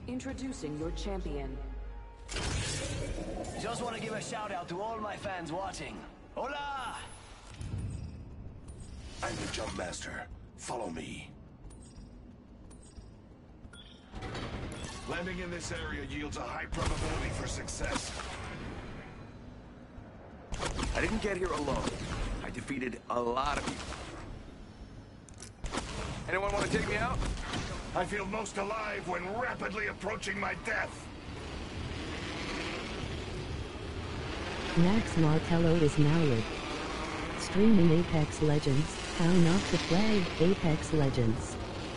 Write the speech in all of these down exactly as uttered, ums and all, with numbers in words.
Introducing your champion. Just want to give a shout out to all my fans watching. Hola! I'm the Jump Master. Follow me. Landing in this area yields a high probability for success. I didn't get here alone. I defeated a lot of you. Anyone want to take me out? I feel most alive when rapidly approaching my death. Max Martello is Mallard. Streaming Apex Legends. How not to play Apex Legends.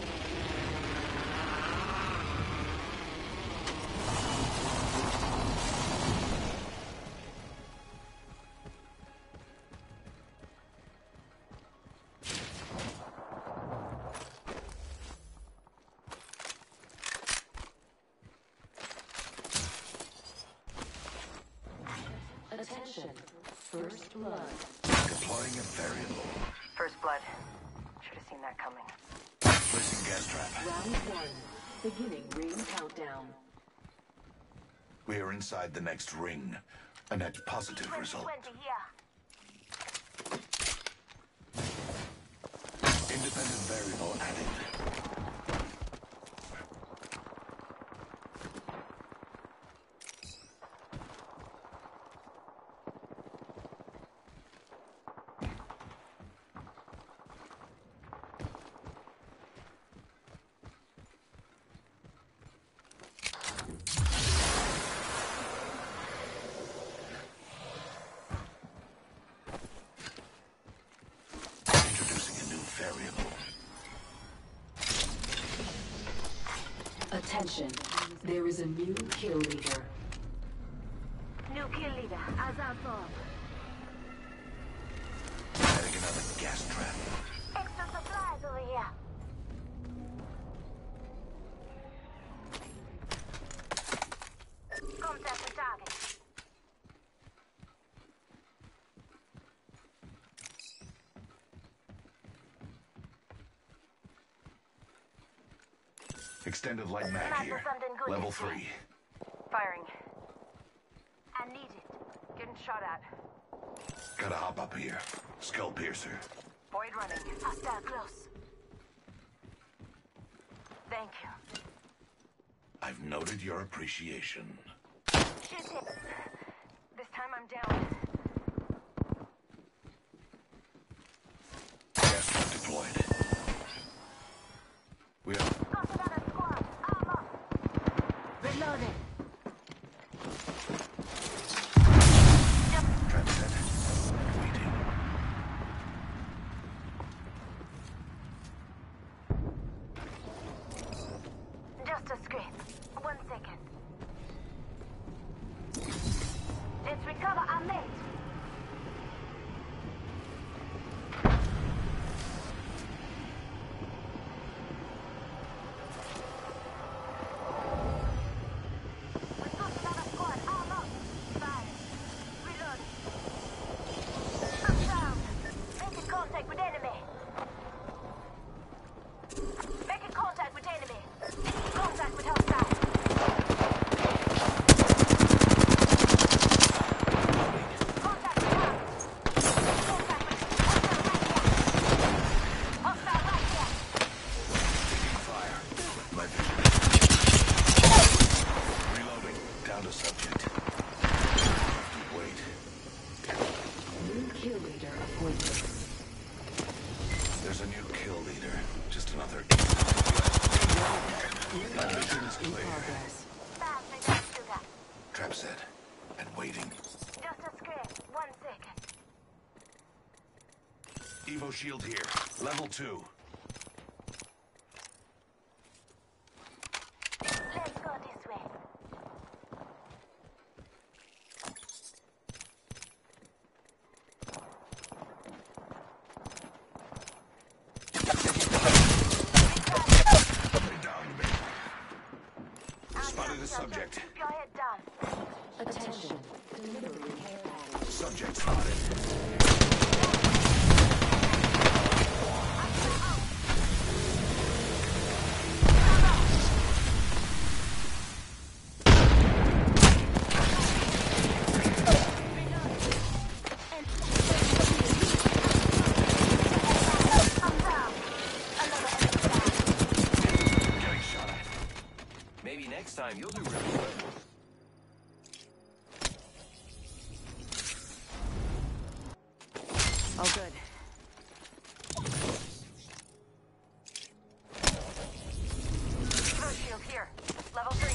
Attention. First blood. Deploying a variable. First blood. Should have seen that coming. Placing gas trap. Round one. Beginning ring countdown. We are inside the next ring. A net positive result. Independent variable added. Attention. There is a new kill leader. New kill leader, Azathoth. Adding another gas trap. Extra supplies over here. Contact the target. Extended light mag here. Level three. Firing. I need it. Getting shot at. Gotta hop up here. Skull piercer. Void running. Hostile close. Thank you. I've noted your appreciation. Shit hit. This time I'm down. Gas trap deployed. We are... Reloading. Trap set. Waiting. Just a scrape. One second. Let's recover our mate. There's a new kill leader. Just another. My mission is clear. Trap set. And waiting. Just a script. One second. Evo shield here. Level two. Let's go this way. Spotted the subject. Keep your head down. Attention. Delivery care package. Subject spotted. Next time, you'll do really good. All good. Evo shield here. Level three.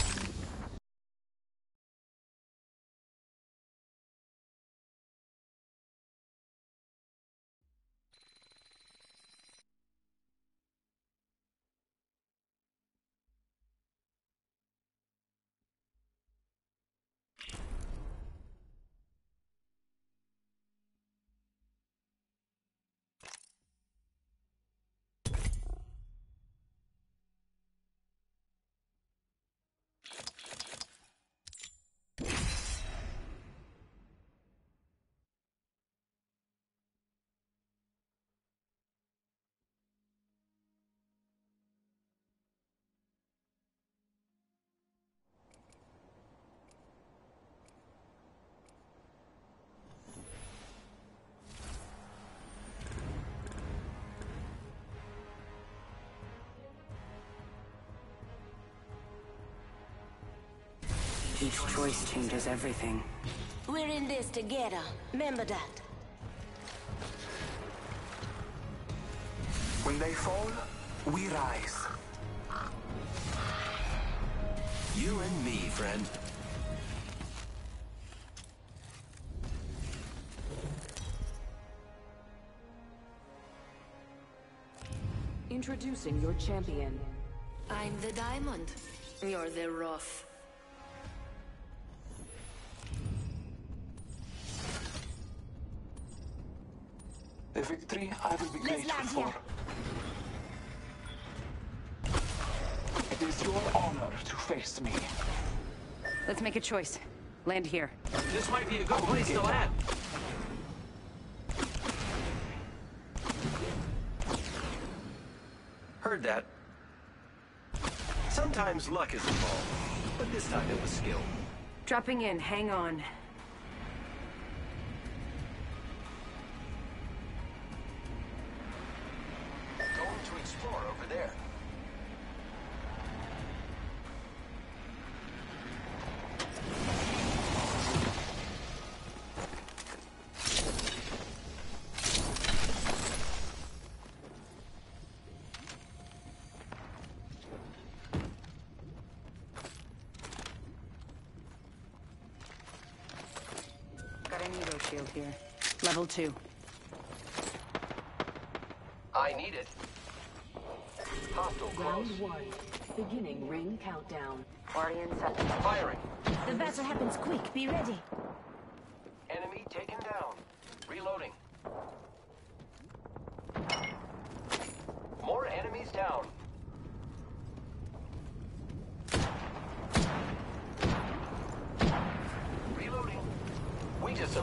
Each choice changes everything. We're in this together. Remember that. When they fall, we rise. You and me, friend. Introducing your champion. I'm the diamond. You're the rough. The victory I will be Let's grateful land for. here. It is your honor to face me. Let's make a choice. Land here. This might be a good place to land. Heard that. Sometimes luck is involved, but this time it was skill. Dropping in, hang on. Going to explore over there. Got an Evo shield here. Level two. I need it. Hostile close. Round one. Beginning ring countdown. Already inside. Firing. The battle happens quick. Be ready. Enemy taken down. Reloading. More enemies down. Reloading. We just...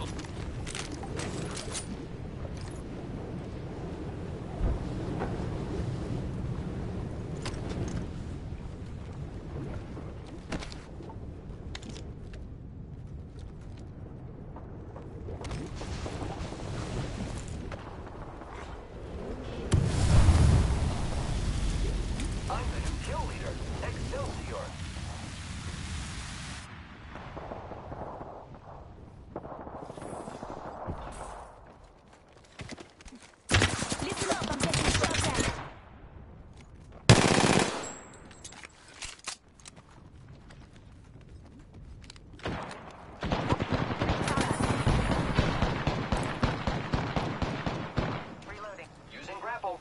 I'm the new kill leader. Excelsior. Listen up. I'm getting shot at. Reloading. Using grapple.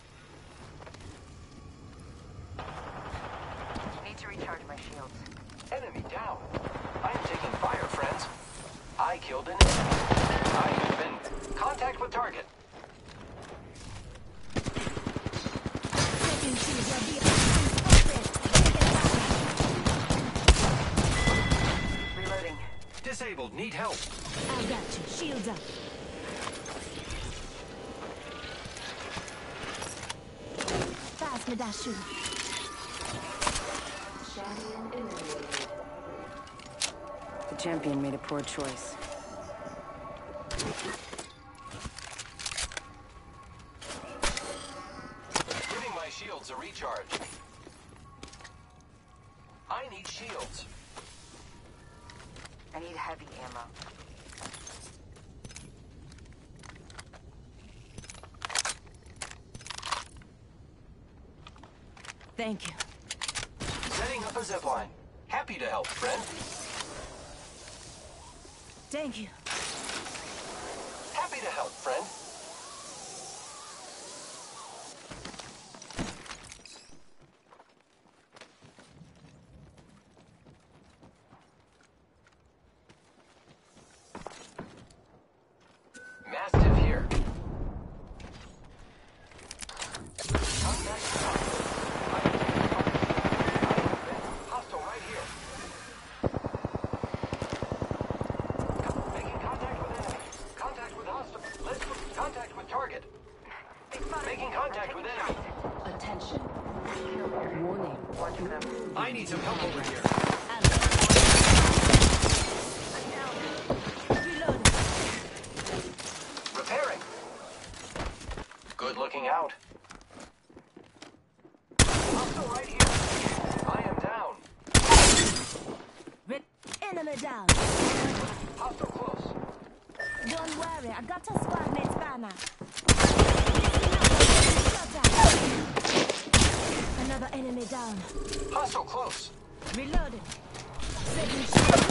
Need to recharge my shields. Enemy down. I am taking fire, friends. I killed an enemy. I have been contact with target. Second shield will be spotted. Reloading. Disabled. Need help. I got you. Shields up. Fast, Medashu. Champion eliminated. The champion made a poor choice. Giving my shields a recharge. I need shields. I need heavy ammo. Thank you. Setting up a zipline. Happy to help, friend. Thank you. Happy to help, friend. Mastiff here. Contact hostile right here. Making contact with enemy. Contact with hostile. Let's put contact with target. Making contact with enemy. Attention. Warning. I need some help over here. Repairing. Good looking out. Hostile right here. I am down. Rip enemy down. Hostile close. Don't worry, I got a squad mate's banner. Another enemy down. Hostile close. Reloading. Setting shield.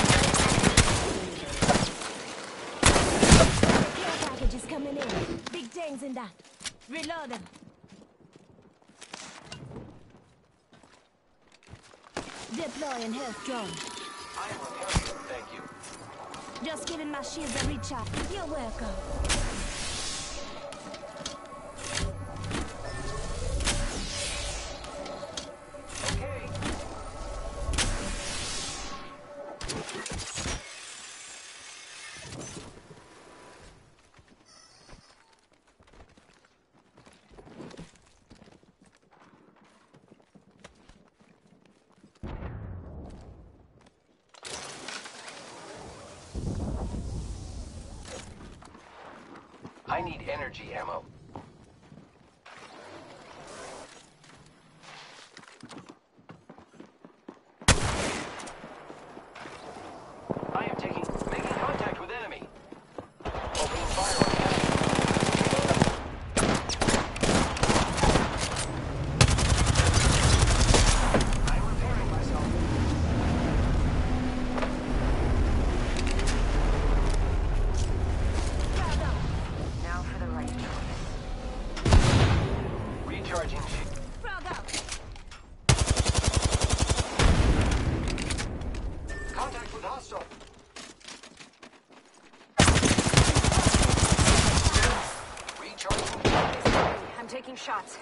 Care package is coming in. Big things in that. Reloading. Deploying health drone. I am repairing. Thank you. Just giving my shields a recharge. You're welcome. Okay. I need energy ammo. I am taking, making contact with enemy. Opening fire on the enemy. I'm repairing myself. Now for the right choice. Recharging shield. Frog out. Contact with hostile. Recharging shield. I'm taking shots.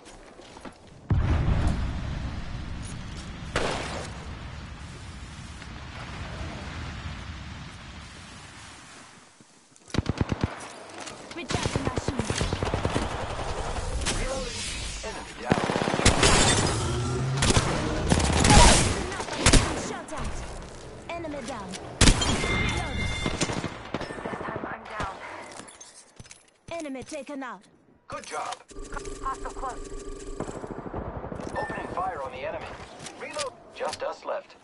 Recharging my shield. Reloading. Enemy down. Shot out. Enemy down. Reloading. This time I'm down. Enemy taken out. Good job. Hostile close. Opening fire on the enemy. Reload. Just us left.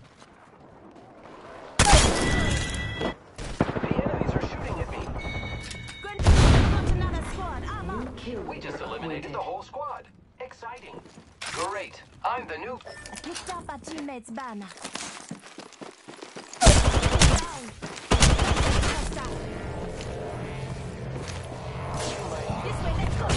The enemies are shooting at me. Good. Got another squad. I'm New up. kill We just leader eliminated the appointed. whole squad. Exciting. Great. I'm the new... I picked up a teammate's banner. Down. Hostile. This way, let's go.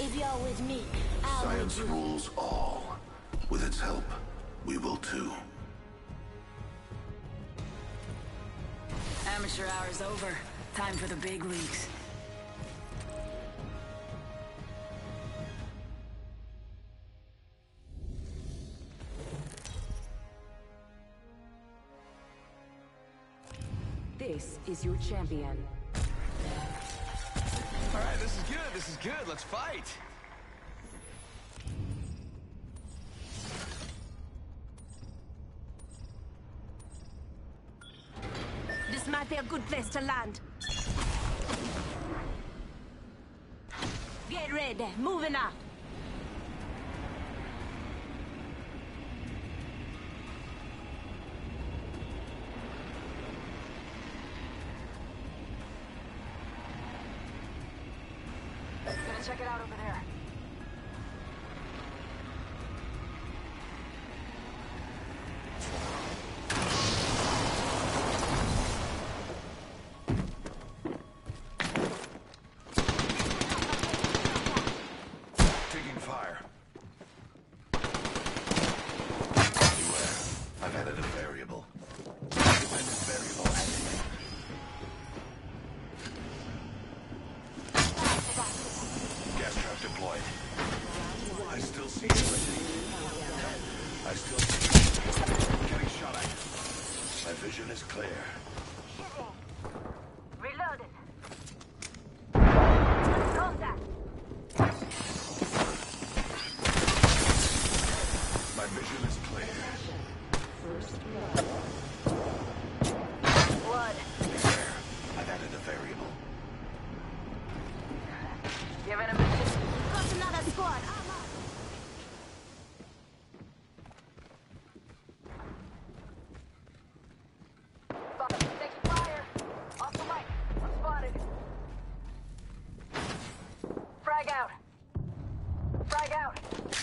If you're with me, I'll Science with you. rules all. With its help, we will too. Amateur hour's over. Time for the big leagues. This is your champion. All right, this is good. This is good. Let's fight. This might be a good place to land. Get ready, moving up. Gonna check it out over there. Taking fire. Beware. I've added a variable. Independent variable activated. Gas trap deployed. I still see everything. I still see. Getting shot at. My vision is clear. Reloaded. Contact. My vision is clear. Blood. Beware. I've added a variable. Giving him a shit. Got another squad. I'm up. Fuck. Taking fire. Off the mic. I'm spotted. Frag out. Frag out.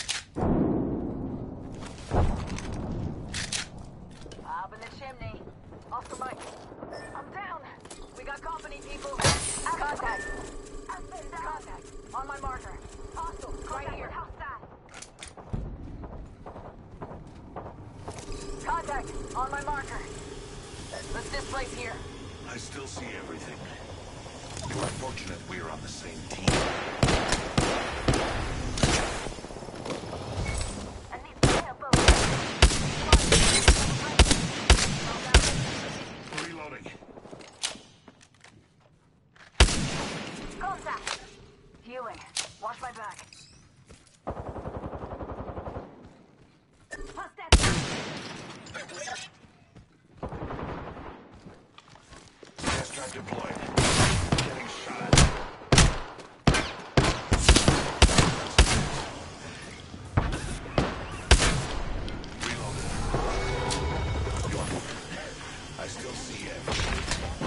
Up in the chimney. Off the mic. I'm down. We got company, people. Contact. I've been down. Contact. On my marker. Hostile. Right here. Contact. On my marker. Let's displace here. I still see everything. You are fortunate we are on the same team. I need fire boat. Reloading. Contact. Healing. Watch my back. Pass that. Gas trap deployed. Getting shot at. Reloaded. I still see everything.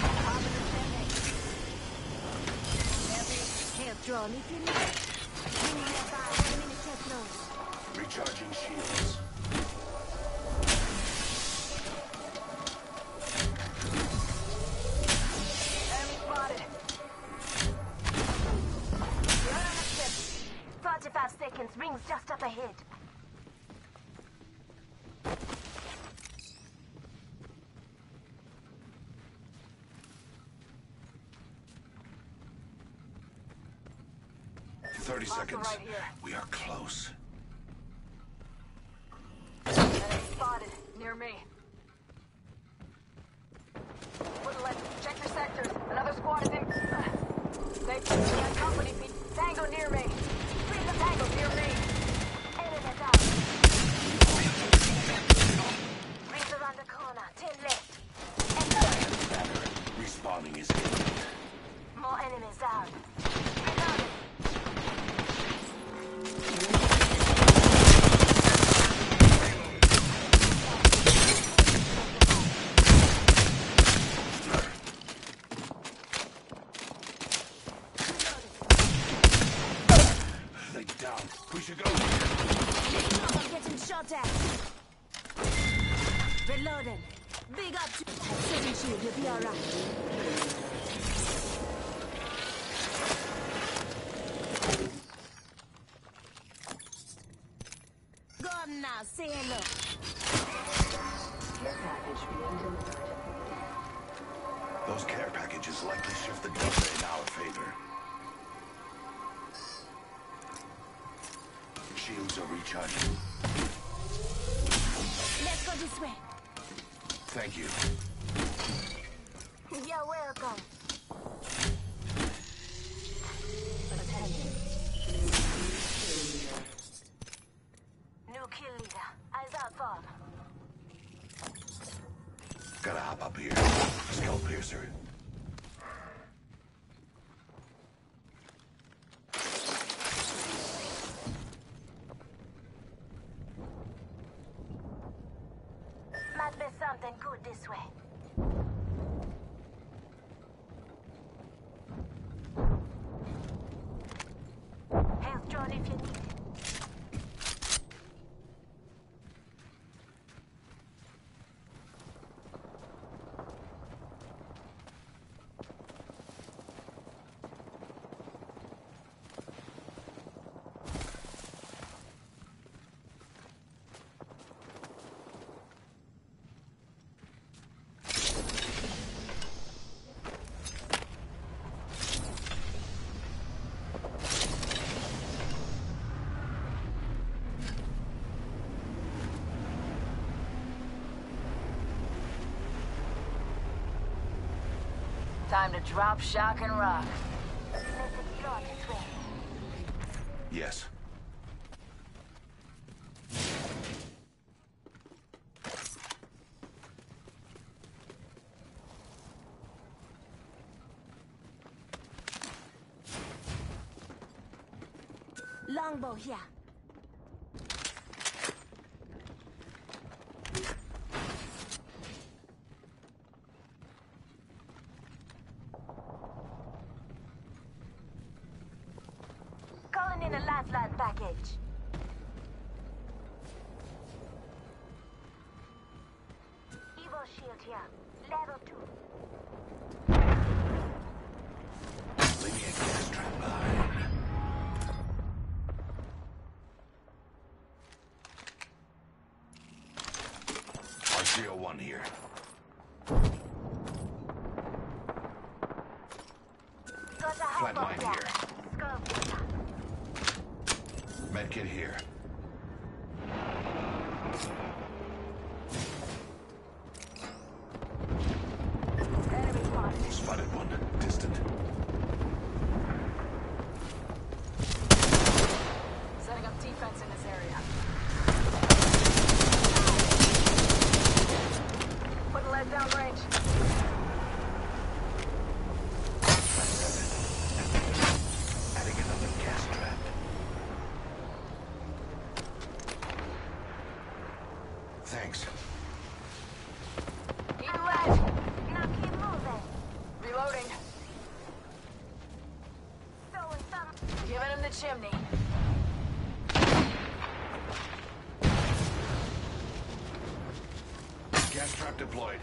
Help draw me to me. Bring me nearby. One minute till close. Recharging shields. Enemy spotted. You're on the ship. forty-five seconds. Rings just up ahead. Thirty Hostile seconds. right here. We are close. Enemy spotted. Near me. Wouldn't let check your sectors. Another squad is in. Uh, They we have company. Pe- Tango near me. Three the tango near me. Enemy down. Rings around the corner. Ten left. Banner. Respawning is imminent. More enemies down. Reloaded. They down. We should go. I'm getting shot at. Reloading. Big up to setting shield. You'll be alright. Say hello. Care package being delivered. Those care packages likely shift the delta in our favor. Shields are recharging. Let's go this way. Thank you. You're welcome. Attention. New kill leader. Eyes out, Bob. Gotta hop up here. Skull piercer. Might be something good this way. Health drone if you need it. Time to drop, shock, and rock. Let's explore this way. Yes. Longbow here. Calling in a lifeline package. Evo shield here. Level two. Leave me a gas trap behind. R three oh one here. Got a hop Flatline up here. Skull piercer. Medkit here. Enemy spotted. Spotted one. Distant. Setting up defense in this area. Putting lead down range. Adding another gas trap. Thanks. Need a ledge. Now keep moving. Reloading. Throwing some. Giving him the chimney. Gas trap deployed.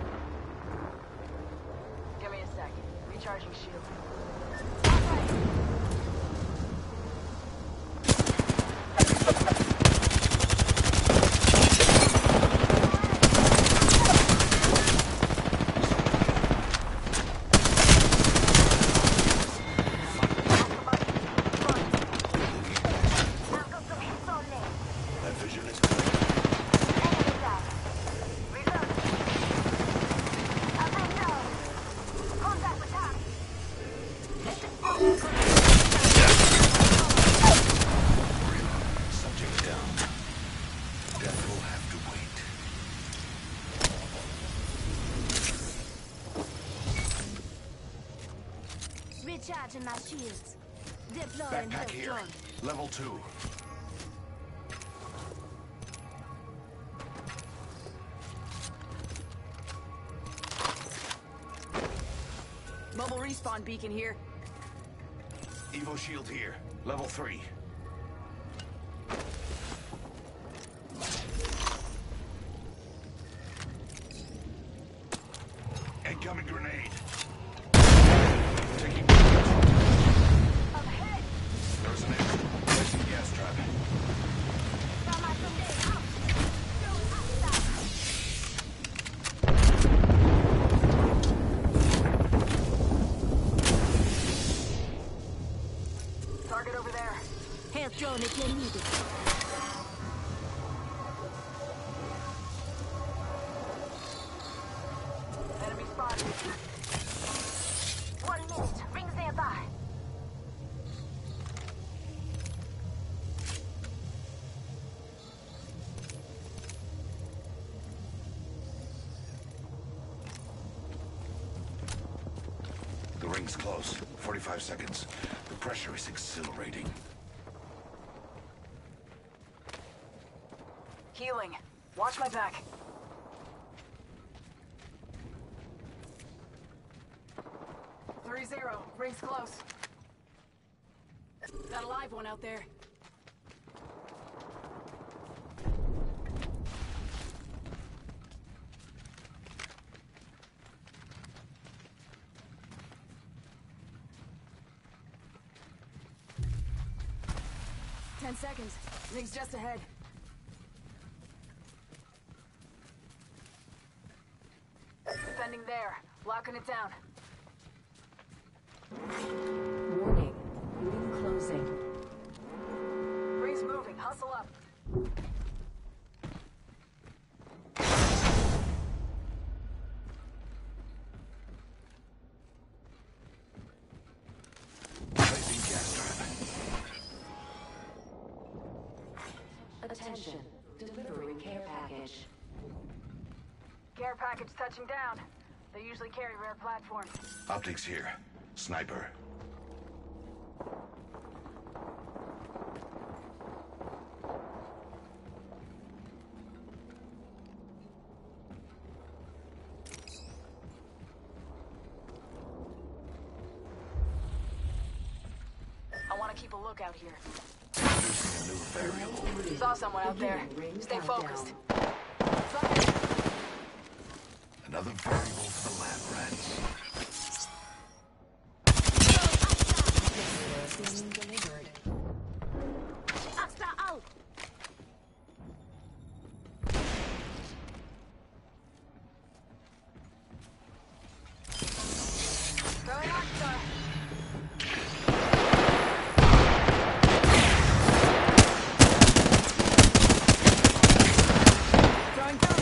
Give me a sec. Recharging shield. Now got some hits on there. That vision is clear. Enemy down. Reload. Up and down. Contact with target. Subject down. Death will have to wait. Recharging my shields. Deploying Backpack health here. drone. Level two. Mobile respawn beacon here. Evo shield here. Level three. Incoming grenade. Taking Up ahead. There's an exit. Placing gas trap. Got my grenade out. Drone if you need it. Enemy spotted. One minute. Rings nearby. The ring's close. forty-five seconds. The pressure is exhilarating. Healing. Watch my back. Three zero. Rings close. Got a live one out there. Ten seconds. Rings just ahead. Defending there. Locking it down. Warning. Ring closing. Rings moving. Hustle up. Placing gas trap. Attention. Delivering care package. Care package touching down. They usually carry rare platforms. Optics here. Sniper. I want to keep a lookout here. Introducing a new variable. Saw someone out there. Ring Stay countdown. focused. Another variable for the lab rats. Being delivered. Astra out! Throwing Astra. Throwing cover.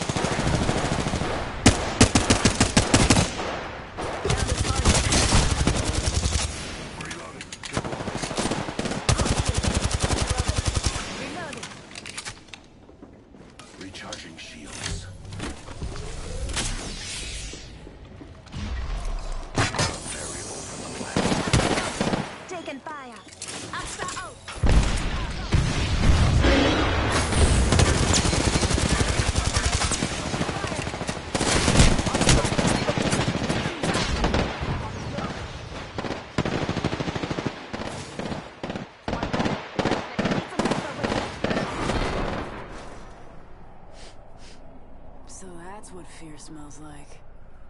Reloading. Get one. Reloading. Recharging shields. Variable for the lab. Taking fire. Astra out! So that's what fear smells like.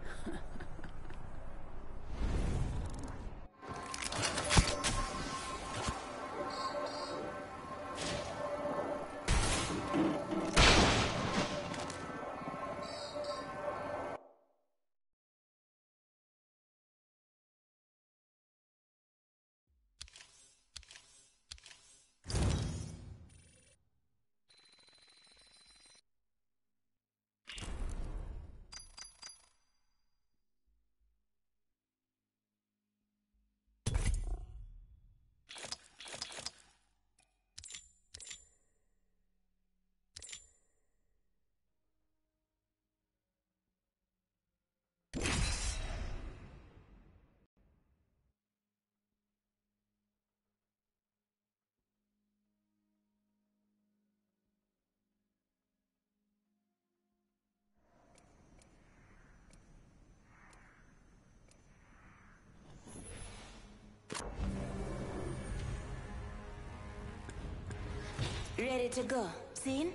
Ready to go. Seen?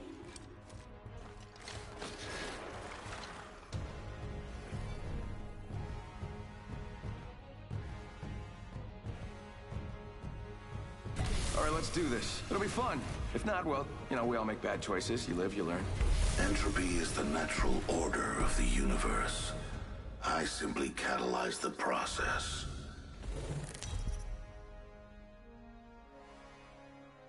All right, let's do this. It'll be fun. If not, well, you know, we all make bad choices. You live, you learn. Entropy is the natural order of the universe. I simply catalyze the process.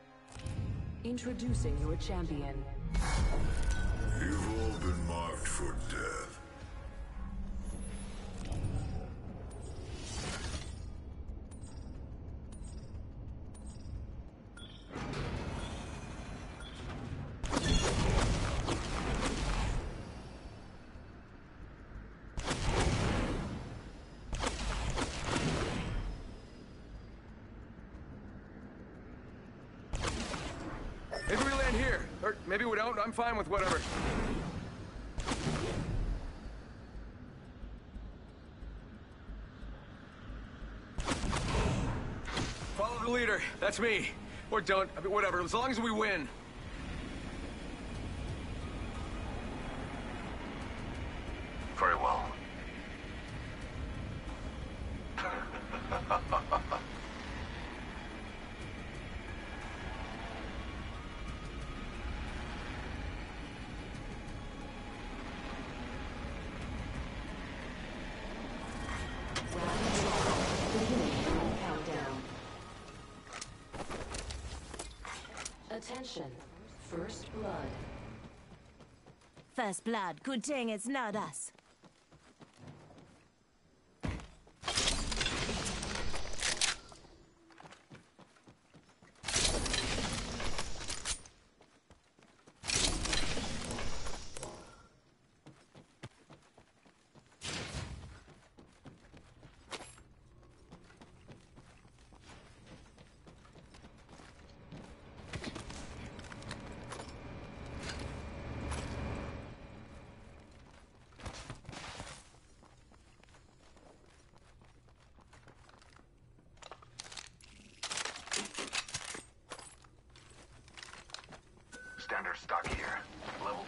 Introducing your champion. You've all been marked for death. Maybe we land here. Or maybe we don't. I'm fine with whatever. Follow the leader. That's me. Or don't. I mean, whatever. As long as we win. Very well. Attention. First blood. First blood. Good thing it's not us. Standard stock here. Level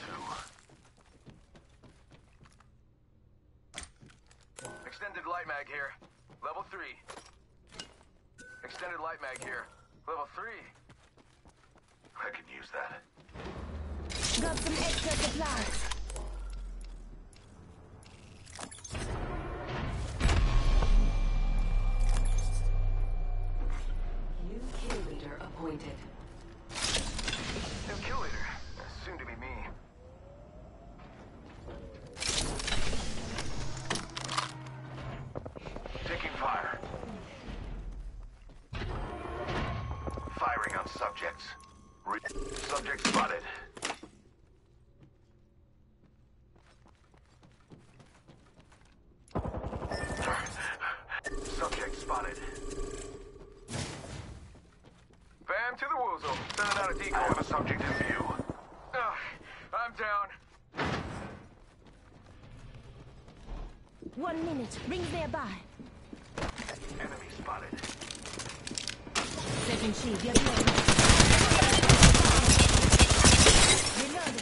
two. Extended light mag here. Level three. Extended light mag here. Level three. I can use that. Got some extra supplies. New kill leader appointed. New kill leader. Soon to be me. Taking fire. Firing on subjects. Re Subject spotted. Subject spotted. Bam to the woozle. Sending out a decoy. I have a subject in view. Ugh, I'm down. One minute. Rings nearby. Enemy spotted. Second shield. Get ready. Reloading.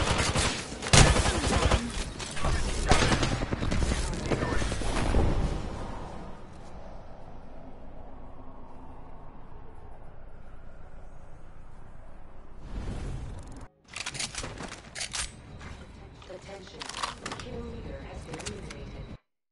Attention. Kill leader has been eliminated.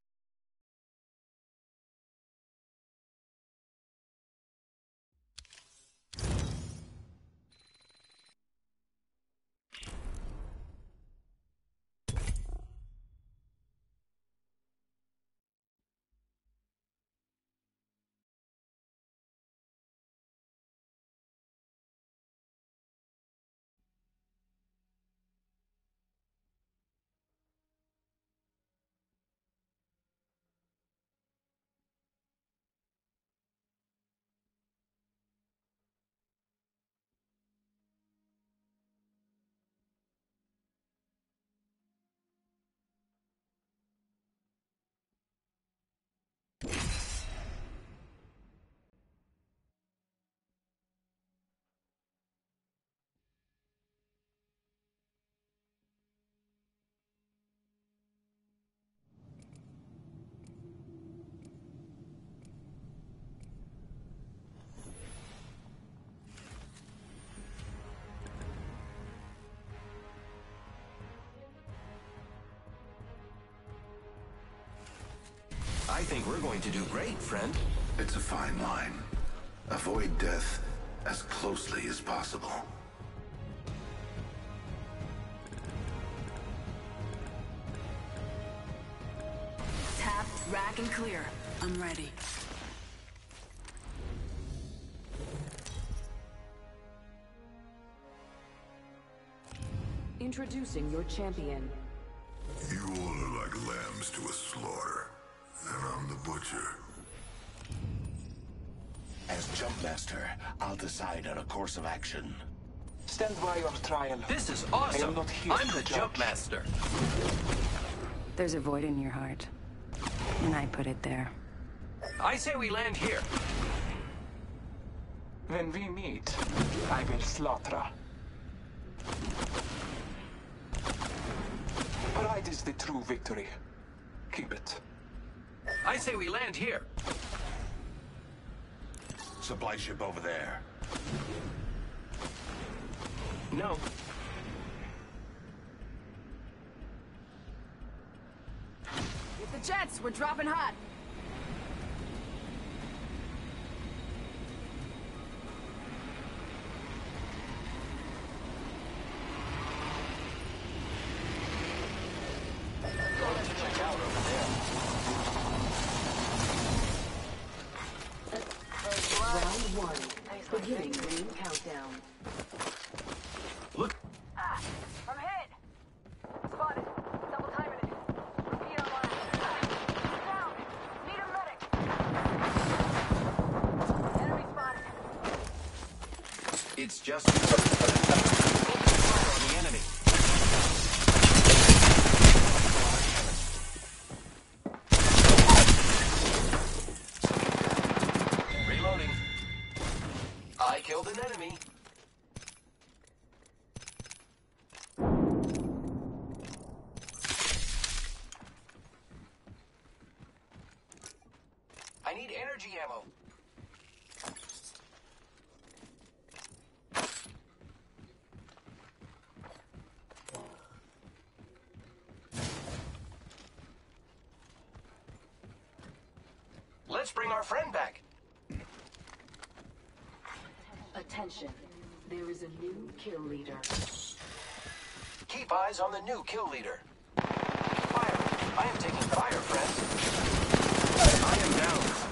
I think we're going to do great, friend. It's a fine line. Avoid death as closely as possible. Rack and clear. I'm ready. Introducing your champion. You all are like lambs to a slaughter, and I'm the butcher. As Jumpmaster, I'll decide on a course of action. Stand by your trial. This is I am awesome. not here I'm to the judge. jump master. There's a void in your heart. And I put it there. I say we land here. When we meet, I will slaughter. Pride is the true victory. Keep it. I say we land here. Supply ship over there. No. Get the jets, we're dropping hot. Round one. Beginning ring countdown. Look. Ah, I'm hit. Spotted. Double timing it. Repeat online. Ah, he's down. Need a medic. Enemy spotted. It's just fire on the enemy. Reloading. I killed an enemy. I need energy ammo. Let's bring our friend back. Attention. There is a new kill leader. Keep eyes on the new kill leader. Fire. I am taking fire, friends. I am down.